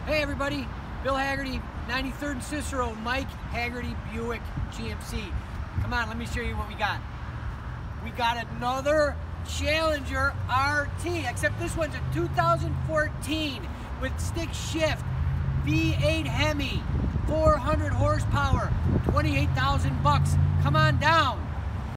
Hey everybody, Bill Haggerty, 93rd and Cicero, Mike Haggerty Buick GMC. Come on, let me show you what we got. We got another Challenger RT, except this one's a 2014 with stick shift, V8 Hemi, 400 horsepower, 28,000 bucks. Come on down.